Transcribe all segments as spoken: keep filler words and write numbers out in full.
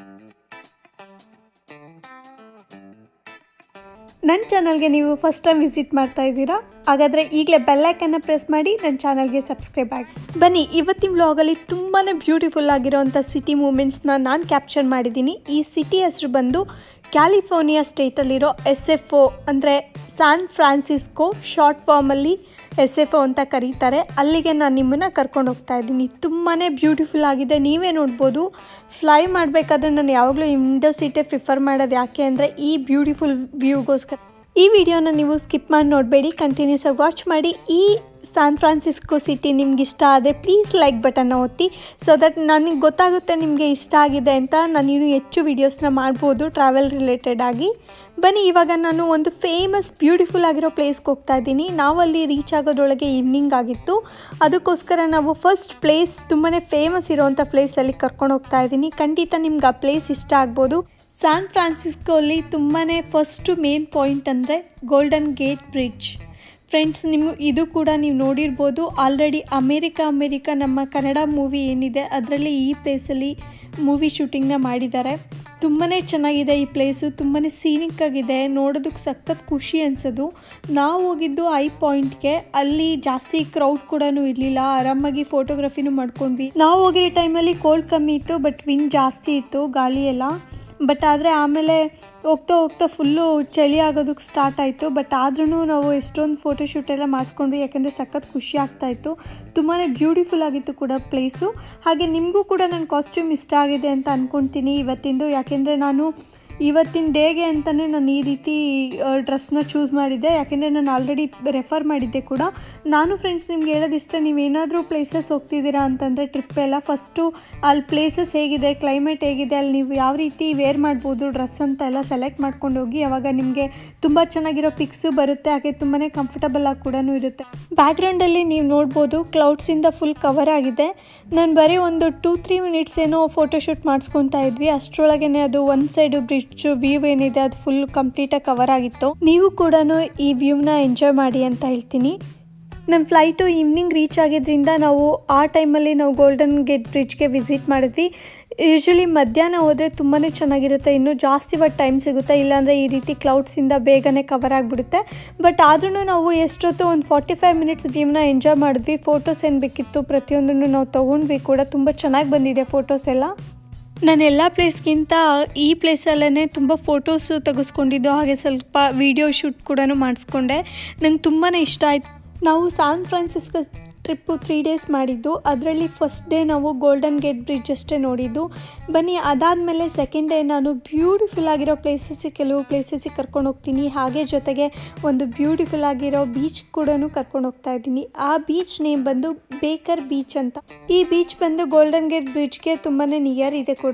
ನನ್ನ ಚಾನಲ್ಗೆ ನೀವು ಫಸ್ಟ್ ಟೈಮ್ ವಿಸಿಟ್ ಮಾಡ್ತಾ ಇದ್ದೀರಾ, ಹಾಗಾದರೆ ಈಗಲೇ ಬೆಲ್ ಐಕನ್ನ ಪ್ರೆಸ್ ಮಾಡಿ ನನ್ನ ಚಾನಲ್ಗೆ ಸಬ್ಸ್ಕ್ರೈಬ್ ಆಗಿ. ಬನ್ನಿ, ಇವತ್ತಿನ ವ್ಲಾಗಲ್ಲಿ ತುಂಬಾ ಬ್ಯೂಟಿಫುಲ್ ಆಗಿರೋಂಥ ಸಿಟಿ ಮೂಮೆಂಟ್ಸ್ನ ನಾನು ಕ್ಯಾಪ್ಚರ್ ಮಾಡಿದ್ದೀನಿ. ಈ ಸಿಟಿ ಹೆಸರು ಬಂದು ಕ್ಯಾಲಿಫೋರ್ನಿಯಾ ಸ್ಟೇಟಲ್ಲಿರೋ ಎಸ್ ಎಫ್ ಒ ಅಂದರೆ ಸ್ಯಾನ್ ಫ್ರಾನ್ಸಿಸ್ಕೋ, ಶಾರ್ಟ್ ಫಾರ್ಮಲ್ಲಿ ಎಸ್ ಎಫ್ ಒ ಅಂತ ಕರೀತಾರೆ. ಅಲ್ಲಿಗೆ ನಾನು ನಿಮ್ಮನ್ನು ಕರ್ಕೊಂಡು ಹೋಗ್ತಾ ಇದ್ದೀನಿ. ತುಂಬಾ ಬ್ಯೂಟಿಫುಲ್ ಆಗಿದೆ, ನೀವೇ ನೋಡ್ಬೋದು. ಫ್ಲೈ ಮಾಡಬೇಕಾದ್ರೆ ನಾನು ಯಾವಾಗಲೂ ವಿಂಡೋ ಸೀಟೇ ಪ್ರಿಫರ್ ಮಾಡೋದು. ಯಾಕೆ ಅಂದರೆ ಈ ಬ್ಯೂಟಿಫುಲ್ ವ್ಯೂಗೋಸ್ಕರ. ಈ ವಿಡಿಯೋನ ನೀವು ಸ್ಕಿಪ್ ಮಾಡಿ ನೋಡಬೇಡಿ, ಕಂಟಿನ್ಯೂಸ್ ಆಗಿ ವಾಚ್ ಮಾಡಿ. ಈ ಸ್ಯಾನ್ ಫ್ರಾನ್ಸಿಸ್ಕೋ ಸಿಟಿ ನಿಮ್ಗೆ ಇಷ್ಟ ಆದರೆ ಪ್ಲೀಸ್ ಲೈಕ್ ಬಟನ್ನ ಒತ್ತಿ, ಸೊ ದಟ್ ನನಗೆ ಗೊತ್ತಾಗುತ್ತೆ ನಿಮಗೆ ಇಷ್ಟ ಆಗಿದೆ ಅಂತ. ನಾನು ಇನ್ನೂ ಹೆಚ್ಚು ವೀಡಿಯೋಸ್ನ ಮಾಡ್ಬೋದು ಟ್ರಾವೆಲ್ ರಿಲೇಟೆಡ್ ಆಗಿ. ಬನ್ನಿ, ಇವಾಗ ನಾನು ಒಂದು ಫೇಮಸ್ ಬ್ಯೂಟಿಫುಲ್ ಆಗಿರೋ ಪ್ಲೇಸ್ಗೆ ಹೋಗ್ತಾ ಇದ್ದೀನಿ. ನಾವಲ್ಲಿ ರೀಚ್ ಆಗೋದ್ರೊಳಗೆ ಈವ್ನಿಂಗ್ ಆಗಿತ್ತು. ಅದಕ್ಕೋಸ್ಕರ ನಾವು ಫಸ್ಟ್ ಪ್ಲೇಸ್, ತುಂಬಾ ಫೇಮಸ್ ಇರೋವಂಥ ಪ್ಲೇಸಲ್ಲಿ ಕರ್ಕೊಂಡು ಹೋಗ್ತಾ ಇದ್ದೀನಿ. ಖಂಡಿತ ನಿಮ್ಗೆ ಆ ಪ್ಲೇಸ್ ಇಷ್ಟ ಆಗ್ಬೋದು. ಸ್ಯಾನ್ ಫ್ರಾನ್ಸಿಸ್ಕೋಲ್ಲಿ ತುಂಬಾ ಫಸ್ಟು ಮೇನ್ ಪಾಯಿಂಟ್ ಅಂದರೆ ಗೋಲ್ಡನ್ ಗೇಟ್ ಬ್ರಿಡ್ಜ್. ಫ್ರೆಂಡ್ಸ್, ನಿಮ್ಮ ಇದು ಕೂಡ ನೀವು ನೋಡಿರ್ಬೋದು. ಆಲ್ರೆಡಿ ಅಮೇರಿಕಾ ಅಮೇರಿಕಾ ನಮ್ಮ ಕನ್ನಡ ಮೂವಿ ಏನಿದೆ ಅದರಲ್ಲಿ ಈ ಪ್ಲೇಸಲ್ಲಿ ಮೂವಿ ಶೂಟಿಂಗ್ನ ಮಾಡಿದ್ದಾರೆ. ತುಂಬಾ ಚೆನ್ನಾಗಿದೆ ಈ ಪ್ಲೇಸು, ತುಂಬಾ ಸೀನಿಕ್ ಆಗಿದೆ, ನೋಡೋದಕ್ಕೆ ಸಖತ್ ಖುಷಿ ಅನಿಸೋದು. ನಾವು ಹೋಗಿದ್ದು ಐ ಪಾಯಿಂಟ್ಗೆ. ಅಲ್ಲಿ ಜಾಸ್ತಿ ಕ್ರೌಡ್ ಕೂಡ ಇರಲಿಲ್ಲ, ಆರಾಮಾಗಿ ಫೋಟೋಗ್ರಫಿನೂ ಮಾಡ್ಕೊಂಡ್ವಿ. ನಾವು ಹೋಗಿರೋ ಟೈಮಲ್ಲಿ ಕೋಲ್ಡ್ ಕಮ್ಮಿ ಇತ್ತು, ಬಟ್ ವಿಂಡ್ ಜಾಸ್ತಿ ಇತ್ತು, ಗಾಳಿ ಎಲ್ಲ. ಬಟ್ ಆದರೆ ಆಮೇಲೆ ಹೋಗ್ತಾ ಹೋಗ್ತಾ ಫುಲ್ಲು ಚಳಿ ಆಗೋದಕ್ಕೆ ಸ್ಟಾರ್ಟ್ ಆಯಿತು. ಬಟ್ ಆದ್ರೂ ನಾವು ಎಷ್ಟೊಂದು ಫೋಟೋಶೂಟ್ ಎಲ್ಲ ಮಾಡಿಸ್ಕೊಂಡ್ವಿ, ಯಾಕೆಂದರೆ ಸಖತ್ ಖುಷಿ ಆಗ್ತಾಯಿತ್ತು. ತುಂಬಾ ಬ್ಯೂಟಿಫುಲ್ ಆಗಿತ್ತು ಕೂಡ ಪ್ಲೇಸು. ಹಾಗೆ ನಿಮಗೂ ಕೂಡ ನನ್ನ ಕಾಸ್ಟ್ಯೂಮ್ ಇಷ್ಟ ಆಗಿದೆ ಅಂತ ಅಂದ್ಕೊಳ್ತೀನಿ ಇವತ್ತಿಂದು. ಯಾಕೆಂದರೆ ನಾನು ಇವತ್ತಿನ ಡೇಗೆ ಅಂತಲೇ ನಾನು ಈ ರೀತಿ ಡ್ರೆಸ್ನ ಚೂಸ್ ಮಾಡಿದ್ದೆ, ಯಾಕೆಂದರೆ ನಾನು ಆಲ್ರೆಡಿ ರೆಫರ್ ಮಾಡಿದ್ದೆ ಕೂಡ. ನಾನು ಫ್ರೆಂಡ್ಸ್ ನಿಮ್ಗೆ ಹೇಳೋದಿಷ್ಟ, ನೀವೇನಾದರೂ ಪ್ಲೇಸಸ್ ಹೋಗ್ತಿದ್ದೀರಾ ಅಂತಂದರೆ ಟ್ರಿಪ್ ಎಲ್ಲ, ಫಸ್ಟು ಅಲ್ಲಿ ಪ್ಲೇಸಸ್ ಹೇಗಿದೆ, ಕ್ಲೈಮೇಟ್ ಹೇಗಿದೆ, ಅಲ್ಲಿ ನೀವು ಯಾವ ರೀತಿ ವೇರ್ ಮಾಡ್ಬೋದು ಡ್ರೆಸ್ ಅಂತ ಎಲ್ಲ ಸೆಲೆಕ್ಟ್ ಮಾಡ್ಕೊಂಡು ಹೋಗಿ. ಆವಾಗ ನಿಮಗೆ ತುಂಬ ಚೆನ್ನಾಗಿರೋ ಪಿಕ್ಸು ಬರುತ್ತೆ, ಹಾಗೆ ತುಂಬಾ ಕಂಫರ್ಟಬಲ್ ಆಗಿ ಕೂಡ ಇರುತ್ತೆ. ಬ್ಯಾಕ್ಗ್ರೌಂಡಲ್ಲಿ ನೀವು ನೋಡ್ಬೋದು ಕ್ಲೌಡ್ಸಿಂದ ಫುಲ್ ಕವರ್ ಆಗಿದೆ. ನಾನು ಬರೀ ಒಂದು ಟೂ ತ್ರೀ ಮಿನಿಟ್ಸ್ ಏನೋ ಫೋಟೋಶೂಟ್ ಮಾಡಿಸ್ಕೊತಾ ಇದ್ವಿ, ಅಷ್ಟರೊಳಗೇ ಅದು ಒಂದು ಸೈಡು ಬ್ರಿಡ್ಜ್ ವ್ಯೂ ಏನಿದೆ ಅದು ಫುಲ್ ಕಂಪ್ಲೀಟಾಗಿ ಕವರ್ ಆಗಿತ್ತು. ನೀವು ಕೂಡ ಈ ವ್ಯೂನ ಎಂಜಾಯ್ ಮಾಡಿ ಅಂತ ಹೇಳ್ತೀನಿ. ನಮ್ಮ ಫ್ಲೈಟು ಈವ್ನಿಂಗ್ ರೀಚ್ ಆಗಿದ್ದರಿಂದ ನಾವು ಆ ಟೈಮಲ್ಲಿ ನಾವು ಗೋಲ್ಡನ್ ಗೇಟ್ ಬ್ರಿಡ್ಜ್ಗೆ ವಿಸಿಟ್ ಮಾಡಿದ್ವಿ. ಯೂಶ್ವಲಿ ಮಧ್ಯಾಹ್ನ ಹೋದರೆ ತುಂಬಾ ಚೆನ್ನಾಗಿರುತ್ತೆ, ಇನ್ನೂ ಜಾಸ್ತಿ ಹೊತ್ತು ಟೈಮ್ ಸಿಗುತ್ತೆ. ಇಲ್ಲಾಂದರೆ ಈ ರೀತಿ ಕ್ಲೌಡ್ಸಿಂದ ಬೇಗನೆ ಕವರ್ ಆಗಿಬಿಡುತ್ತೆ. ಬಟ್ ಆದ್ರೂ ನಾವು ಎಷ್ಟೊತ್ತು ಒಂದು ಫಾರ್ಟಿ ಫೈವ್ ಮಿನಿಟ್ಸ್ ವ್ಯೂನ ಎಂಜಾಯ್ ಮಾಡಿದ್ವಿ. ಫೋಟೋಸ್ ಏನು ಬೇಕಿತ್ತು ಪ್ರತಿಯೊಂದನ್ನು ನಾವು ತೊಗೊಂಡ್ವಿ ಕೂಡ. ತುಂಬ ಚೆನ್ನಾಗಿ ಬಂದಿದೆ ಫೋಟೋಸ್ ಎಲ್ಲ. ನಾನು ಎಲ್ಲ ಪ್ಲೇಸ್ಗಿಂತ ಈ ಪ್ಲೇಸಲ್ಲೇ ತುಂಬ ಫೋಟೋಸು ತೆಗೆಸ್ಕೊಂಡಿದ್ದು, ಹಾಗೆ ಸ್ವಲ್ಪ ವೀಡಿಯೋ ಶೂಟ್ ಕೂಡ ಮಾಡಿಸ್ಕೊಂಡೆ. ನಂಗೆ ತುಂಬಾ ಇಷ್ಟ ಆಯಿತು. ನಾವು San Francisco trip three days ಮಾಡಿದ್ದು. ಅದರಲ್ಲಿ ಫಸ್ಟ್ ಡೇ ನಾವು ಗೋಲ್ಡನ್ ಗೇಟ್ ಬ್ರಿಡ್ಜ್ ಅಷ್ಟೇ ನೋಡಿದ್ದು. ಬನ್ನಿ, ಅದಾದಮೇಲೆ ಸೆಕೆಂಡ್ ಡೇ ನಾನು ಬ್ಯೂಟಿಫುಲ್ ಆಗಿರೋ ಪ್ಲೇಸಸ್ಸಿಗೆ, ಕೆಲವು ಪ್ಲೇಸಸ್ಸಿಗೆ ಕರ್ಕೊಂಡು ಹೋಗ್ತೀನಿ. ಹಾಗೆ ಜೊತೆಗೆ ಒಂದು ಬ್ಯೂಟಿಫುಲ್ ಆಗಿರೋ ಬೀಚ್ ಕೂಡ ಕರ್ಕೊಂಡು ಹೋಗ್ತಾ ಇದ್ದೀನಿ. ಆ ಬೀಚ್ ನೇಮ್ ಬಂದು ಬೇಕರ್ ಬೀಚ್ ಅಂತ. ಈ ಬೀಚ್ ಬಂದು ಗೋಲ್ಡನ್ ಗೇಟ್ ಬ್ರಿಡ್ಜ್ಗೆ ತುಂಬಾ ನಿಯರ್ ಇದೆ ಕೂಡ.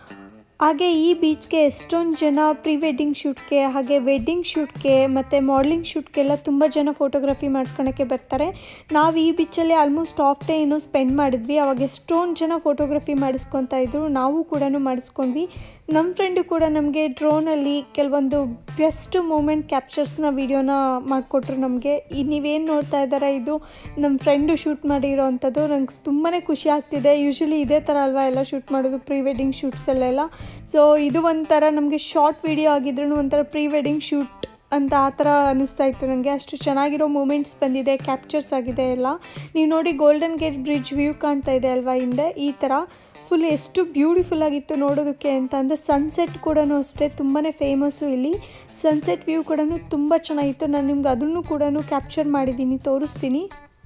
ಹಾಗೆ ಈ ಬೀಚ್ಗೆ ಎಷ್ಟೊಂದು ಜನ ಪ್ರೀ ವೆಡ್ಡಿಂಗ್ ಶೂಟ್ಗೆ, ಹಾಗೆ ವೆಡ್ಡಿಂಗ್ ಶೂಟ್ಗೆ ಮತ್ತು ಮಾಡಲಿಂಗ್ ಶೂಟ್ಗೆಲ್ಲ ತುಂಬ ಜನ ಫೋಟೋಗ್ರಫಿ ಮಾಡಿಸ್ಕೊಳಕ್ಕೆ ಬರ್ತಾರೆ. ನಾವು ಈ ಬೀಚಲ್ಲಿ ಆಲ್ಮೋಸ್ಟ್ ಹಾಫ್ ಡೇ ಏನೋ ಸ್ಪೆಂಡ್ ಮಾಡಿದ್ವಿ. ಅವಾಗ ಎಷ್ಟೊಂದು ಜನ ಫೋಟೋಗ್ರಫಿ ಮಾಡಿಸ್ಕೊತಾ ಇದ್ರು, ನಾವು ಕೂಡ ಮಾಡಿಸ್ಕೊಂಡ್ವಿ. ನಮ್ಮ ಫ್ರೆಂಡು ಕೂಡ ನಮಗೆ ಡ್ರೋನಲ್ಲಿ ಕೆಲವೊಂದು ಬೆಸ್ಟ್ ಮೂಮೆಂಟ್ ಕ್ಯಾಪ್ಚರ್ಸ್ನ ವೀಡಿಯೋನ ಮಾಡಿಕೊಟ್ರು ನಮಗೆ. ಈ ನೀವೇನು ನೋಡ್ತಾ ಇದ್ದಾರೆ ಇದು ನಮ್ಮ ಫ್ರೆಂಡು ಶೂಟ್ ಮಾಡಿರೋ ಅಂಥದ್ದು. ನಂಗೆ ತುಂಬಾ ಖುಷಿ ಆಗ್ತಿದೆ. ಯೂಶ್ವಲಿ ಇದೇ ಥರ ಅಲ್ವಾ ಎಲ್ಲ ಶೂಟ್ ಮಾಡೋದು ಪ್ರೀ ವೆಡ್ಡಿಂಗ್ ಶೂಟ್ಸಲ್ಲೆಲ್ಲ. ಸೊ ಇದು ಒಂಥರ ನಮಗೆ ಶಾರ್ಟ್ ವಿಡಿಯೋ ಆಗಿದ್ರೂ ಒಂಥರ ಪ್ರೀ ವೆಡ್ಡಿಂಗ್ ಶೂಟ್ ಅಂತ ಆ ಥರ ಅನ್ನಿಸ್ತಾ ಇತ್ತು ನನಗೆ. ಅಷ್ಟು ಚೆನ್ನಾಗಿರೋ ಮೂಮೆಂಟ್ಸ್ ಬಂದಿದೆ, ಕ್ಯಾಪ್ಚರ್ಸ್ ಆಗಿದೆ ಎಲ್ಲ. ನೀವು ನೋಡಿ ಗೋಲ್ಡನ್ ಗೇಟ್ ಬ್ರಿಡ್ಜ್ ವ್ಯೂ ಕಾಣ್ತಾ ಇದೆ ಅಲ್ವಾ ಹಿಂದೆ, ಈ ಥರ ಫುಲ್ ಎಷ್ಟು ಬ್ಯೂಟಿಫುಲ್ ಆಗಿತ್ತು ನೋಡೋದಕ್ಕೆ ಅಂತ. ಅಂದರೆ ಸನ್ಸೆಟ್ ಕೂಡ ಅಷ್ಟೇ ತುಂಬಾ ಫೇಮಸ್ಸು ಇಲ್ಲಿ. ಸನ್ಸೆಟ್ ವ್ಯೂ ಕೂಡ ತುಂಬ ಚೆನ್ನಾಗಿತ್ತು. ನಾನು ನಿಮ್ಗೆ ಅದನ್ನು ಕೂಡ ಕ್ಯಾಪ್ಚರ್ ಮಾಡಿದ್ದೀನಿ, ತೋರಿಸ್ತೀನಿ.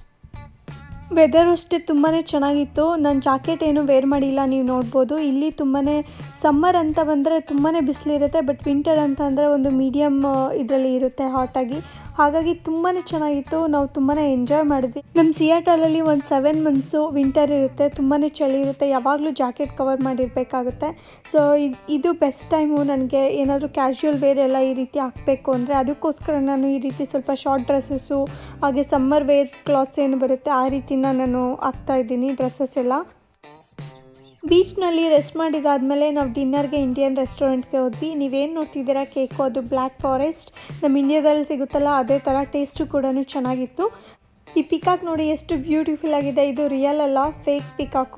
ವೆದರು ಅಷ್ಟೇ ತುಂಬಾ ಚೆನ್ನಾಗಿತ್ತು. ನಾನು ಜಾಕೆಟ್ ಏನು ವೇರ್ ಮಾಡಿಲ್ಲ, ನೀವು ನೋಡ್ಬೋದು. ಇಲ್ಲಿ ತುಂಬಾ ಸಮ್ಮರ್ ಅಂತ ಬಂದರೆ ತುಂಬಾ ಬಿಸಿಲಿರುತ್ತೆ, ಬಟ್ ವಿಂಟರ್ ಅಂತ ಅಂದರೆ ಒಂದು ಮೀಡಿಯಮ್ ಇದರಲ್ಲಿ ಇರುತ್ತೆ ಹಾಟಾಗಿ. ಹಾಗಾಗಿ ತುಂಬಾ ಚೆನ್ನಾಗಿತ್ತು. ನಾವು ತುಂಬಾ ಎಂಜಾಯ್ ಮಾಡಿದ್ವಿ. ನಮ್ಮ ಸಿಯಾಟಲಲ್ಲಿ ಒಂದು ಸೆವೆನ್ ಮಂತ್ಸು ವಿಂಟರ್ ಇರುತ್ತೆ, ತುಂಬಾ ಚಳಿ ಇರುತ್ತೆ, ಯಾವಾಗಲೂ ಜಾಕೆಟ್ ಕವರ್ ಮಾಡಿರಬೇಕಾಗುತ್ತೆ. ಸೊ ಇದು ಬೆಸ್ಟ್ ಟೈಮು ನನಗೆ ಏನಾದರೂ ಕ್ಯಾಶುವಲ್ ವೇರ್ ಎಲ್ಲ ಈ ರೀತಿ ಹಾಕಬೇಕು ಅಂದರೆ. ಅದಕ್ಕೋಸ್ಕರ ನಾನು ಈ ರೀತಿ ಸ್ವಲ್ಪ ಶಾರ್ಟ್ ಡ್ರೆಸ್ಸಸ್ಸು, ಹಾಗೆ ಸಮ್ಮರ್ ವೇರ್ ಕ್ಲಾತ್ಸ್ ಏನು ಬರುತ್ತೆ ಆ ರೀತಿನ ನಾನು ಹಾಕ್ತಾಯಿದ್ದೀನಿ ಡ್ರೆಸ್ಸಸ್ ಎಲ್ಲ. ಬೀಚ್ನಲ್ಲಿ ರೆಸ್ಟ್ ಮಾಡಿದಾದಮೇಲೆ ನಾವು ಡಿನ್ನರ್ಗೆ ಇಂಡಿಯನ್ ರೆಸ್ಟೋರೆಂಟ್ಗೆ ಹೋದ್ವಿ. ನೀವೇನು ನೋಡ್ತಿದ್ದೀರಾ ಕೇಕು, ಅದು ಬ್ಲ್ಯಾಕ್ ಫಾರೆಸ್ಟ್, ನಮ್ಮ ಇಂಡಿಯಾದಲ್ಲಿ ಸಿಗುತ್ತಲ್ಲ ಅದೇ ಥರ. ಟೇಸ್ಟು ಕೂಡ ಚೆನ್ನಾಗಿತ್ತು. ಈ ಪಿಕಾಕ್ ನೋಡಿ ಎಷ್ಟು ಬ್ಯೂಟಿಫುಲ್ ಆಗಿದೆ. ಇದು ರಿಯಲ್ ಅಲ್ಲ, ಫೇಕ್ ಪಿಕಾಕು.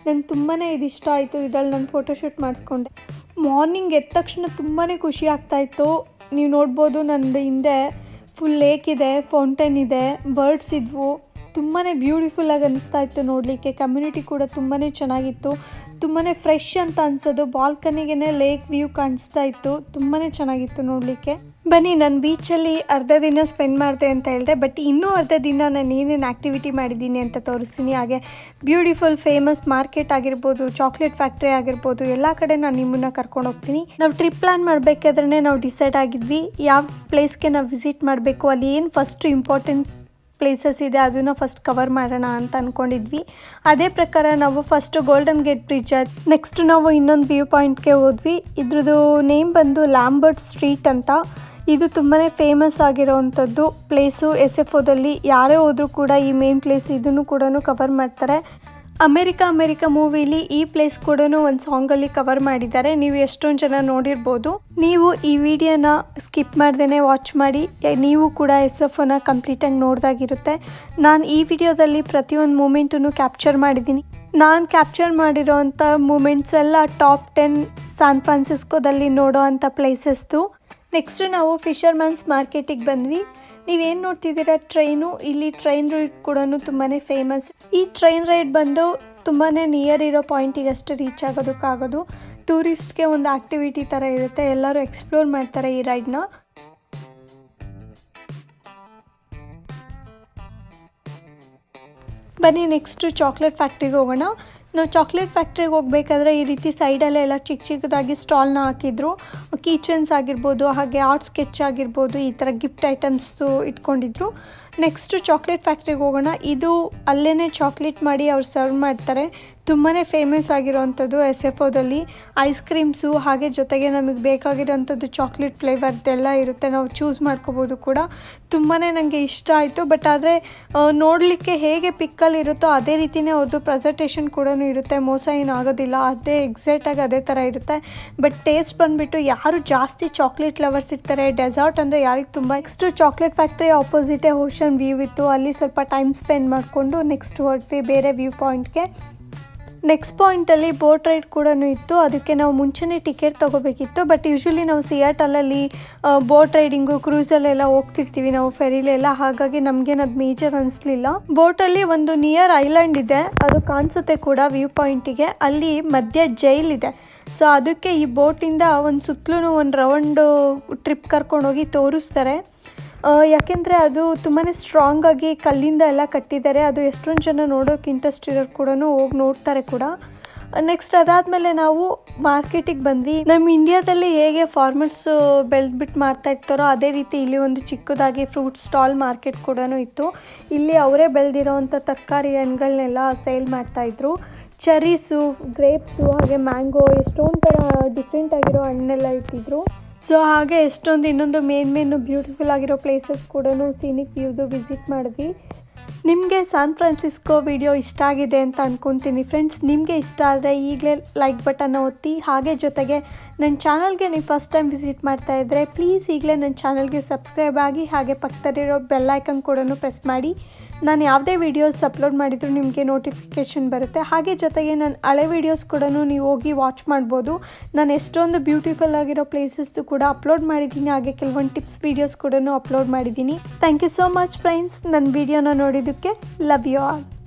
ನಂಗೆ ತುಂಬಾ ಇದು ಇಷ್ಟ ಆಯಿತು. ಇದರಲ್ಲಿ ನಾನು ಫೋಟೋಶೂಟ್ ಮಾಡಿಸ್ಕೊಂಡೆ. ಮಾರ್ನಿಂಗ್ ಎದ್ದ ತಕ್ಷಣ ತುಂಬಾ ಖುಷಿ ಆಗ್ತಾಯಿತ್ತು. ನೀವು ನೋಡ್ಬೋದು ನನ್ನ ಹಿಂದೆ ಫುಲ್ ಲೇಕ್ ಇದೆ, ಫೌಂಟೇನ್ ಇದೆ, ಬರ್ಡ್ಸ್ ಇದ್ವು. ತುಂಬಾ ಬ್ಯೂಟಿಫುಲ್ಲಾಗಿ ಅನ್ನಿಸ್ತಾ ಇತ್ತು ನೋಡಲಿಕ್ಕೆ. ಕಮ್ಯುನಿಟಿ ಕೂಡ ತುಂಬಾ ಚೆನ್ನಾಗಿತ್ತು. ತುಂಬಾ ಫ್ರೆಶ್ ಅಂತ ಅನಿಸೋದು. ಬಾಲ್ಕನಿಗೆ ಲೇಕ್ ವ್ಯೂ ಕಾಣಿಸ್ತಾ ಇತ್ತು. ತುಂಬಾ ಚೆನ್ನಾಗಿತ್ತು ನೋಡಲಿಕ್ಕೆ. ಬನ್ನಿ, ನಾನು ಬೀಚಲ್ಲಿ ಅರ್ಧ ದಿನ ಸ್ಪೆಂಡ್ ಮಾಡಿದೆ ಅಂತ ಹೇಳಿದೆ, ಬಟ್ ಇನ್ನೂ ಅರ್ಧ ದಿನ ನಾನು ಏನೇನು ಆ್ಯಕ್ಟಿವಿಟಿ ಮಾಡಿದ್ದೀನಿ ಅಂತ ತೋರಿಸ್ತೀನಿ. ಹಾಗೆ ಬ್ಯೂಟಿಫುಲ್ ಫೇಮಸ್ ಮಾರ್ಕೆಟ್ ಆಗಿರ್ಬೋದು, ಚಾಕ್ಲೇಟ್ ಫ್ಯಾಕ್ಟ್ರಿ ಆಗಿರ್ಬೋದು, ಎಲ್ಲ ಕಡೆ ನಾನು ನಿಮ್ಮನ್ನು ಕರ್ಕೊಂಡು ಹೋಗ್ತೀನಿ. ನಾವು ಟ್ರಿಪ್ ಪ್ಲ್ಯಾನ್ ಮಾಡಬೇಕಾದ್ರೆ ನಾವು ಡಿಸೈಡ್ ಆಗಿದ್ವಿ ಯಾವ ಪ್ಲೇಸ್ಗೆ ನಾವು ವಿಸಿಟ್ ಮಾಡಬೇಕು, ಅಲ್ಲಿ ಏನು ಫಸ್ಟು ಇಂಪಾರ್ಟೆಂಟ್ ಪ್ಲೇಸಸ್ ಇದೆ ಅದನ್ನು ಫಸ್ಟ್ ಕವರ್ ಮಾಡೋಣ ಅಂತ ಅಂದ್ಕೊಂಡಿದ್ವಿ. ಅದೇ ಪ್ರಕಾರ ನಾವು first Golden Gate Bridge, next ನಾವು ಇನ್ನೊಂದು ವ್ಯೂ ಪಾಯಿಂಟ್ಗೆ ಹೋದ್ವಿ. ಇದ್ರದ್ದು ನೇಮ್ ಬಂದು ಲ್ಯಾಂಬರ್ಟ್ ಸ್ಟ್ರೀಟ್ ಅಂತ. ಇದು ತುಂಬಾ ಫೇಮಸ್ ಆಗಿರೋವಂಥದ್ದು ಪ್ಲೇಸು. ಎಸ್ ಎಫ್ ಓದಲ್ಲಿ ಯಾರೇ ಹೋದರೂ ಕೂಡ ಈ ಮೇನ್ ಪ್ಲೇಸ್ ಇದನ್ನು ಕೂಡ ಕವರ್ ಮಾಡ್ತಾರೆ. ಅಮೇರಿಕಾ ಅಮೇರಿಕಾ ಮೂವಿಲಿ ಈ ಪ್ಲೇಸ್ ಕೂಡ ಒಂದು ಸಾಂಗಲ್ಲಿ ಕವರ್ ಮಾಡಿದ್ದಾರೆ. ನೀವು ಎಷ್ಟೊಂದು ಜನ ನೋಡಿರ್ಬೋದು. ನೀವು ಈ ವಿಡಿಯೋನ ಸ್ಕಿಪ್ ಮಾಡ್ದೇ ವಾಚ್ ಮಾಡಿ, ನೀವು ಕೂಡ ಎಸ್ ಎಫ್ ಓನ ಕಂಪ್ಲೀಟಾಗಿ ನೋಡ್ದಾಗಿರುತ್ತೆ. ನಾನು ಈ ವಿಡಿಯೋದಲ್ಲಿ ಪ್ರತಿಯೊಂದು ಮೂಮೆಂಟನ್ನು ಕ್ಯಾಪ್ಚರ್ ಮಾಡಿದ್ದೀನಿ. ನಾನು ಕ್ಯಾಪ್ಚರ್ ಮಾಡಿರೋವಂಥ ಮೂಮೆಂಟ್ಸ್ ಎಲ್ಲ ಟಾಪ್ ಟೆನ್ ಸ್ಯಾನ್ ಫ್ರಾನ್ಸಿಸ್ಕೋದಲ್ಲಿ ನೋಡೋ ಅಂಥ ಪ್ಲೇಸಸ್ದು. ನೆಕ್ಸ್ಟು ನಾವು ಫಿಶರ್ಮನ್ಸ್ ಮಾರ್ಕೆಟಿಗೆ ಬಂದ್ವಿ. ನೀವೇನು ನೋಡ್ತಿದ್ದೀರಾ ಟ್ರೈನು, ಇಲ್ಲಿ ಟ್ರೈನ್ ರೈಡ್ ಕೂಡ ತುಂಬಾ ಫೇಮಸ್. ಈ ಟ್ರೈನ್ ರೈಡ್ ಬಂದು ತುಂಬಾ ನಿಯರ್ ಇರೋ ಪಾಯಿಂಟಿಗೆ ಅಷ್ಟೇ ರೀಚ್ ಆಗೋದಕ್ಕಾಗೋದು. ಟೂರಿಸ್ಟ್ಗೆ ಒಂದು ಆ್ಯಕ್ಟಿವಿಟಿ ಥರ ಇರುತ್ತೆ, ಎಲ್ಲರೂ ಎಕ್ಸ್ಪ್ಲೋರ್ ಮಾಡ್ತಾರೆ ಈ ರೈಡ್ನ. ಬನ್ನಿ ನೆಕ್ಸ್ಟು ಚಾಕ್ಲೇಟ್ ಫ್ಯಾಕ್ಟ್ರಿಗೆ ಹೋಗೋಣ. ನಾವು ಚಾಕ್ಲೇಟ್ ಫ್ಯಾಕ್ಟ್ರಿಗೆ ಹೋಗಬೇಕಾದ್ರೆ ಈ ರೀತಿ ಸೈಡಲ್ಲೆಲ್ಲ ಚಿಕ್ಕ ಚಿಕ್ಕದಾಗಿ ಸ್ಟಾಲ್ನ ಹಾಕಿದ್ರು. ಕೀಚನ್ಸ್ ಆಗಿರ್ಬೋದು, ಹಾಗೆ ಆರ್ಟ್ ಸ್ಕೆಚ್ ಆಗಿರ್ಬೋದು, ಈ ಥರ ಗಿಫ್ಟ್ ಐಟಮ್ಸು ಇಟ್ಕೊಂಡಿದ್ರು. ನೆಕ್ಸ್ಟು ಚಾಕ್ಲೇಟ್ ಫ್ಯಾಕ್ಟ್ರಿಗೆ ಹೋಗೋಣ. ಇದು ಅಲ್ಲೇ ಚಾಕ್ಲೇಟ್ ಮಾಡಿ ಅವ್ರು ಸರ್ವ್ ಮಾಡ್ತಾರೆ. ತುಂಬಾ ಫೇಮಸ್ ಆಗಿರೋವಂಥದ್ದು ಎಸ್ ಎಫ್ ಓದಲ್ಲಿ. ಐಸ್ ಕ್ರೀಮ್ಸು ಹಾಗೆ ಜೊತೆಗೆ ನಮಗೆ ಬೇಕಾಗಿರೋವಂಥದ್ದು ಚಾಕ್ಲೇಟ್ ಫ್ಲೇವರ್ದೆಲ್ಲ ಇರುತ್ತೆ, ನಾವು ಚೂಸ್ ಮಾಡ್ಕೋಬೋದು ಕೂಡ. ತುಂಬಾ ನನಗೆ ಇಷ್ಟ ಆಯಿತು. ಬಟ್ ಆದರೆ ನೋಡಲಿಕ್ಕೆ ಹೇಗೆ ಪಿಕ್ಕಲ್ಲಿ ಇರುತ್ತೋ ಅದೇ ರೀತಿಯೇ ಅವ್ರದ್ದು ಪ್ರೆಸೆಂಟೇಷನ್ ಕೂಡ ಇರುತ್ತೆ, ಮೋಸ ಏನು ಆಗೋದಿಲ್ಲ. ಅದೇ ಎಕ್ಸಾಕ್ಟಾಗಿ ಅದೇ ಥರ ಇರುತ್ತೆ. ಬಟ್ ಟೇಸ್ಟ್ ಬಂದುಬಿಟ್ಟು ಯಾರು ಜಾಸ್ತಿ ಚಾಕ್ಲೇಟ್ ಲವರ್ಸ್ ಇರ್ತಾರೆ, ಡೆಸರ್ಟ್ ಅಂದರೆ ಯಾರಿಗೆ ತುಂಬ. ನೆಕ್ಸ್ಟು ಚಾಕ್ಲೇಟ್ ಫ್ಯಾಕ್ಟ್ರಿ ಆಪೋಸಿಟೇ ಓಷನ್ ವ್ಯೂ ಇತ್ತು. ಅಲ್ಲಿ ಸ್ವಲ್ಪ ಟೈಮ್ ಸ್ಪೆಂಡ್ ಮಾಡಿಕೊಂಡು ನೆಕ್ಸ್ಟ್ ಹೊರಟ್ವಿ ಬೇರೆ ವ್ಯೂ ಪಾಯಿಂಟ್ಗೆ. ನೆಕ್ಸ್ಟ್ ಪಾಯಿಂಟಲ್ಲಿ ಬೋಟ್ ರೈಡ್ ಕೂಡ ಇತ್ತು. ಅದಕ್ಕೆ ನಾವು ಮುಂಚೆನೇ ಟಿಕೆಟ್ ತೊಗೋಬೇಕಿತ್ತು. ಬಟ್ ಯೂಶ್ವಲಿ ನಾವು ಸಿಯಾಟಲಲ್ಲಿ ಬೋಟ್ ರೈಡಿಂಗು ಕ್ರೂಸಲ್ಲೆಲ್ಲ ಹೋಗ್ತಿರ್ತೀವಿ ನಾವು ಫೆರಿಲೆಲ್ಲ, ಹಾಗಾಗಿ ನಮಗೇನು ಅದು ಮೇಜರ್ ಅನಿಸ್ಲಿಲ್ಲ. ಬೋಟಲ್ಲಿ ಒಂದು ನಿಯರ್ ಐಲ್ಯಾಂಡ್ ಇದೆ, ಅದು ಕಾಣಿಸುತ್ತೆ ಕೂಡ ವ್ಯೂ ಪಾಯಿಂಟಿಗೆ. ಅಲ್ಲಿ ಮಧ್ಯ ಜೈಲಿದೆ. ಸೊ ಅದಕ್ಕೆ ಈ ಬೋಟಿಂದ ಒಂದು ಸುತ್ತಲೂ ಒಂದು ರೌಂಡು ಟ್ರಿಪ್ ಕರ್ಕೊಂಡೋಗಿ ತೋರಿಸ್ತಾರೆ. ಯಾಕೆಂದರೆ ಅದು ತುಂಬಾ ಸ್ಟ್ರಾಂಗಾಗಿ ಕಲ್ಲಿಂದ ಎಲ್ಲ ಕಟ್ಟಿದ್ದಾರೆ. ಅದು ಎಷ್ಟೊಂದು ಜನ ನೋಡೋಕೆ ಇಂಟ್ರೆಸ್ಟ್ ಇರೋರು ಕೂಡ ಹೋಗಿ ನೋಡ್ತಾರೆ ಕೂಡ. ನೆಕ್ಸ್ಟ್ ಅದಾದಮೇಲೆ ನಾವು ಮಾರ್ಕೆಟಿಗೆ ಬಂದ್ವಿ. ನಮ್ಮ ಇಂಡಿಯಾದಲ್ಲಿ ಹೇಗೆ ಫಾರ್ಮರ್ಸು ಬೆಳೆದ್ಬಿಟ್ಟು ಮಾಡ್ತಾ ಇರ್ತಾರೋ ಅದೇ ರೀತಿ ಇಲ್ಲಿ ಒಂದು ಚಿಕ್ಕದಾಗಿ ಫ್ರೂಟ್ ಸ್ಟಾಲ್ ಮಾರ್ಕೆಟ್ ಕೂಡ ಇತ್ತು. ಇಲ್ಲಿ ಅವರೇ ಬೆಳೆದಿರೋವಂಥ ತರಕಾರಿ ಹಣ್ಣುಗಳನ್ನೆಲ್ಲ ಸೇಲ್ ಮಾಡ್ತಾಯಿದ್ರು. ಚೆರೀಸು, ಗ್ರೇಪ್ಸು, ಹಾಗೆ ಮ್ಯಾಂಗೋ, ಎಷ್ಟೊಂದು ಥರ ಡಿಫ್ರೆಂಟ್ ಆಗಿರೋ ಹಣ್ಣೆಲ್ಲ ಇಟ್ಟಿದ್ರು. ಸೊ ಹಾಗೆ ಎಷ್ಟೊಂದು ಇನ್ನೊಂದು ಮೇನ್ ಮೇನು ಬ್ಯೂಟಿಫುಲ್ ಆಗಿರೋ ಪ್ಲೇಸಸ್ ಕೂಡ ಸೀನಿಕ್ ವ್ಯೂದು ವಿಸಿಟ್ ಮಾಡಿದ್ವಿ. ನಿಮಗೆ ಸ್ಯಾನ್ ಫ್ರಾನ್ಸಿಸ್ಕೋ ವಿಡಿಯೋ ಇಷ್ಟ ಆಗಿದೆ ಅಂತ ಅಂದ್ಕೊತೀನಿ ಫ್ರೆಂಡ್ಸ್. ನಿಮಗೆ ಇಷ್ಟ ಆದರೆ ಈಗಲೇ ಲೈಕ್ ಬಟನ್ನ ಒತ್ತಿ. ಹಾಗೆ ಜೊತೆಗೆ ನನ್ನ ಚಾನಲ್ಗೆ ನೀವು ಫಸ್ಟ್ ಟೈಮ್ ವಿಸಿಟ್ ಮಾಡ್ತಾಯಿದ್ರೆ ಪ್ಲೀಸ್ ಈಗಲೇ ನನ್ನ ಚಾನಲ್ಗೆ ಸಬ್ಸ್ಕ್ರೈಬ್ ಆಗಿ, ಹಾಗೆ ಪಕ್ಕದಲ್ಲಿರೋ ಬೆಲ್ ಐಕನ್ ಕೂಡ ಪ್ರೆಸ್ ಮಾಡಿ. ನಾನು ಯಾವುದೇ ವೀಡಿಯೋಸ್ ಅಪ್ಲೋಡ್ ಮಾಡಿದರೂ ನಿಮಗೆ ನೋಟಿಫಿಕೇಷನ್ ಬರುತ್ತೆ. ಹಾಗೆ ಜೊತೆಗೆ ನನ್ನ ಹಳೆ ವೀಡಿಯೋಸ್ ಕೂಡ ನೀವು ಹೋಗಿ ವಾಚ್ ಮಾಡ್ಬೋದು. ನಾನು ಎಷ್ಟೊಂದು ಬ್ಯೂಟಿಫುಲ್ ಆಗಿರೋ ಪ್ಲೇಸಸ್ದು ಕೂಡ ಅಪ್ಲೋಡ್ ಮಾಡಿದ್ದೀನಿ. ಹಾಗೆ ಕೆಲವೊಂದು ಟಿಪ್ಸ್ ವೀಡಿಯೋಸ್ ಕೂಡ ಅಪ್ಲೋಡ್ ಮಾಡಿದ್ದೀನಿ. Thank you so much friends, ನನ್ನ ವೀಡಿಯೋನ ನೋಡಿದ್ದಕ್ಕೆ. Love you all.